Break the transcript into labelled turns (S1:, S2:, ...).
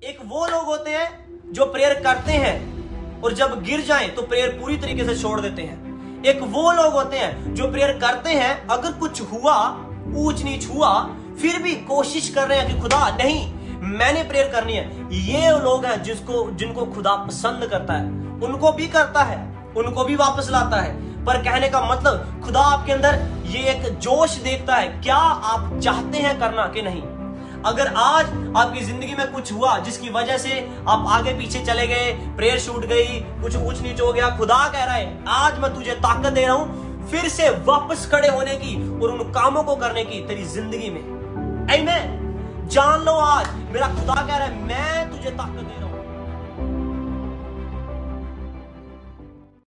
S1: एक वो लोग होते हैं जो प्रेयर करते हैं और जब गिर जाएं तो प्रेयर पूरी तरीके से छोड़ देते हैं। एक वो लोग होते हैं जो प्रेयर करते हैं, अगर कुछ हुआ, ऊंच नीच हुआ, फिर भी कोशिश कर रहे हैं कि खुदा नहीं, मैंने प्रेयर करनी है। ये लोग हैं जिनको खुदा पसंद करता है, उनको भी करता है, उनको भी वापस लाता है। पर कहने का मतलब खुदा आपके अंदर ये एक जोश देखता है, क्या आप चाहते हैं करना कि नहीं। अगर आज आपकी जिंदगी में कुछ हुआ जिसकी वजह से आप आगे पीछे चले गए, प्रेयर छूट गई, कुछ ऊंच नीच हो गया, खुदा कह रहा है आज मैं तुझे ताकत दे रहा हूं फिर से वापस खड़े होने की और उन कामों को करने की तेरी जिंदगी में। आमीन। जान लो आज मेरा खुदा कह रहा है मैं तुझे ताकत दे रहा हूं।